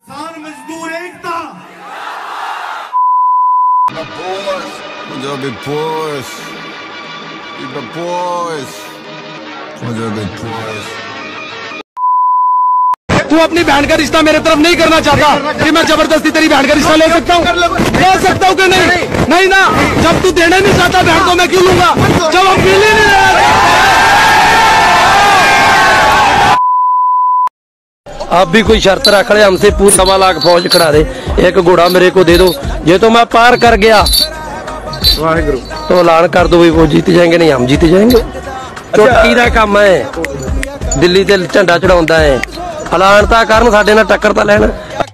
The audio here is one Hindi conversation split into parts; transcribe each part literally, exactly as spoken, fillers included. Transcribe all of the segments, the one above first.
किसान मजदूर एकता। Punjabi boys, the boys, Punjabi boys. तू अपनी बहन का रिश्ता मेरे तरफ नहीं करना चाहता कि मैं जबरदस्ती तेरी बहन का रिश्ता ले सकता हूँ? ले सकता हूँ कि नहीं? नहीं ना। जब तू देना नहीं चाहता बहन को मैं क्यों लूंगा? जब हम मिले नहीं। आप भी कोई शर्त रख ले हमसे, पूरी सवा लाख फौज खड़ा दे, एक घोड़ा मेरे को दे दो, ये तो मैं पार कर गया तो ऐलान कर दो वो जीत जाएंगे, नहीं हम जीत जाएंगे। चुटकी का काम है, दिल्ली से झंडा चढ़ाता है, ऐलान ता करन साडे नाल टक्कर ता लैण।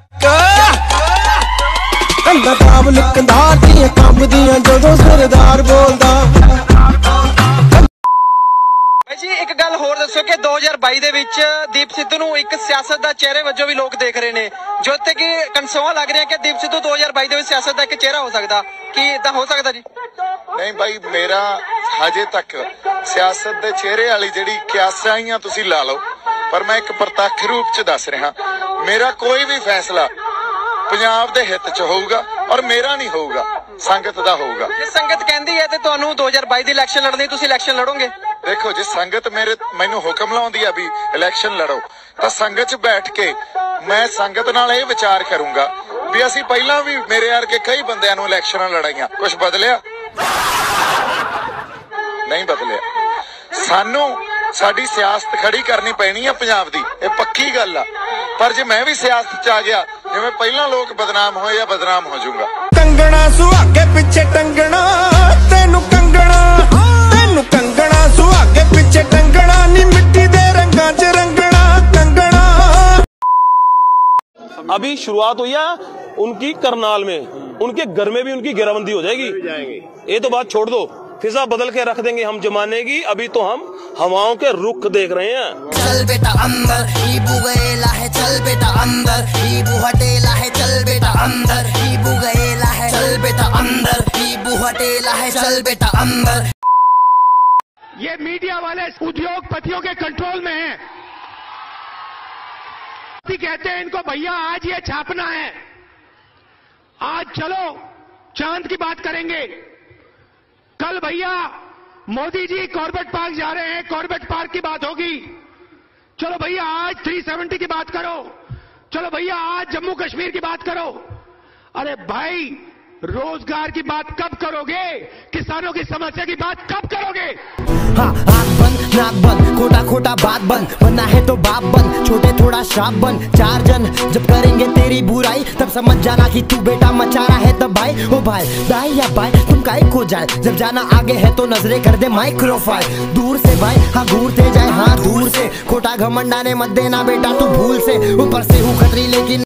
जी एक गल होर दसो कि दो हज़ार बाई दे विच दीप सिद्धू नूं एक सियासत दा चेहरे वजों भी लोग देख रहे ने, जो ते कि कंसोआ लग रहा है कि दीप सिद्धू दो हज़ार बाई दे विच सियासत दा एक चेहरा हो सकदा, कि इदां हो सकदा जी? नहीं भाई, मेरा हजे तक सियासत दे चेहरे वाली जिहड़ी कियासां तुसीं ला लो, पर मैं एक प्रत्यक्ष रूप च दस रहा, मेरा कोई भी फैसला पंजाब दे हित च होऊगा और मेरा नहीं होऊगा, संगत दा होऊगा। जे संगत कहंदी है ते तुहानूं दो हज़ार बाई दी इलैक्शन लड़नी, तुसीं इलैक्शन लड़ोगे? देखो जी, संगत मेरे मैनू हुक्म लाउंदी है भी इलैक्शन लड़ो, तो संगत च बैठ के मैं संगत नाल ये विचार करूंगा भी असीं पहलां भी मेरे वर्गे कई बंदियां नूं इलैक्शनां लड़ाईयां, कुछ बदलिया नहीं? बदलिया। सानू साडी सियासत खड़ी करनी पैनी है पंजाब दी, ये पक्की गल आ, पर जे मैं भी सियासत च आ गया जिवें पहलां लोग बदनाम होए या बदनाम हो जाऊंगा। कंगना सुहागे पिछे टंगना, तेनू कंगना तेनू कंगना सुहागे पिछे टंगना, नी मिट्टी दे रंगां च रंगना कंगना। अभी शुरुआत हुई है उनकी करनाल में, उनके घर में भी उनकी घेराबंदी हो जाएगी, ये तो बात छोड़ दो, फिजा बदल के रख देंगे हम जमाने की, अभी तो हम हवाओं के रुख देख रहे हैं। चल बेटा अंदर, ईबू गएला है, चल बेटा अंदर, ईबू हटेला है, चल बेटा अंदर, ईबू गएला है, चल बेटा अंदर, ईबू हटेला है, चल बेटा अंदर। ये मीडिया वाले उद्योगपतियों के कंट्रोल में है, कहते हैं इनको भैया आज ये छापना है, आज चलो चांद की बात करेंगे, कल भैया मोदी जी कॉर्बेट पार्क जा रहे हैं, कॉर्बेट पार्क की बात होगी, चलो भैया आज तीन सौ सत्तर की बात करो, चलो भैया आज जम्मू कश्मीर की बात करो। अरे भाई, रोजगार की बात कब करोगे? किसानों की समस्या की बात कब करोगे? हाँ, आँख बंद नाक बंद, खोटा खोटा बात बंद, बनना है तो बाप बन, छोटे थोड़ा श्राप बन, चार जन जब करेंगे तेरी बुराई तब समझ जाना कि तू बेटा मचा रहा है तब भाई। ओ भाई दाई या भाई तुम काहे खो जाए, जब जाना आगे है तो नजरे कर दे माइक्रोफाइल, दूर से भाई हाँ घूरते जाए, हाँ दूर से, खोटा घमंडाने मत देना बेटा तू भूल से, ऊपर से हूँ खतरी लेकिन